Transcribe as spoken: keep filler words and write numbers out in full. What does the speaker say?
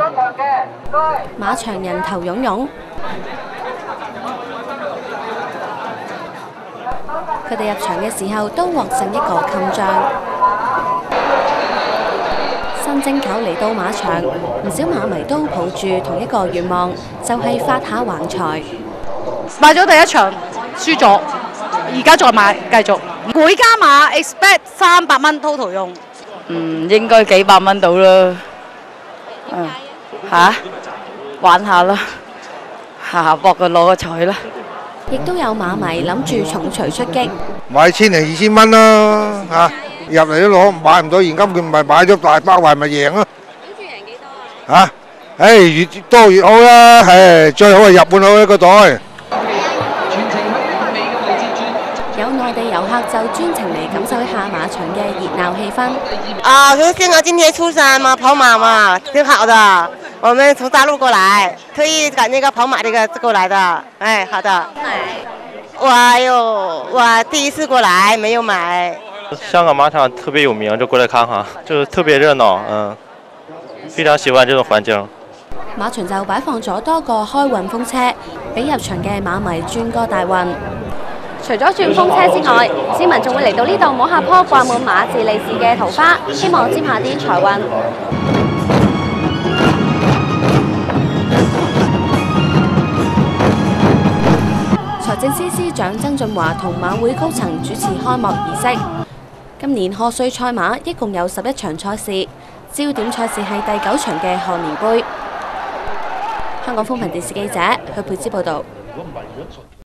馬場人頭湧湧，佢哋入場嘅時候都獲贈一個襟章。新正頭嚟到馬場，唔少馬迷都抱住同一個願望，就係發下橫財。 買咗第一場，輸咗，而家再買，繼續。每家馬 expect 三百蚊 total 用。 嗯，應該幾百蚊到啦。嗯，嚇，玩下啦，下下搏佢攞個彩啦。 亦都有馬迷諗住重錘出擊， 買千零二千蚊啦嚇，入嚟都攞買唔到現金，佢咪買咗大包圍咪贏咯。 諗住贏幾多啊？ 嚇，誒越多越好啦，誒最好係入半好一個袋。 有內地遊客就專程嚟感受一下馬場嘅熱鬧氣氛。 啊，就是正好今天初三嘛，跑馬嘛，挺好的。我們從大陸過來，特意趕那個跑馬這個過來的。哎，好的。我哎呦，我第一次過來，沒有買。 香港馬場特別有名，就過來看看，就是特別熱鬧，嗯，非常喜歡這種環境。 馬場就擺放咗多個開運風車，俾入場嘅馬迷轉個大運。除咗轉風車之外，市民仲會嚟到呢度摸下棵掛滿馬字利是嘅桃花，希望沾下啲財運。財政司司長曾俊華同馬會高層主持開幕儀式。今年賀歲賽馬一共有十一場賽事，焦點賽事係第九場嘅賀年杯。香港風雲電視記者許佩芝報導。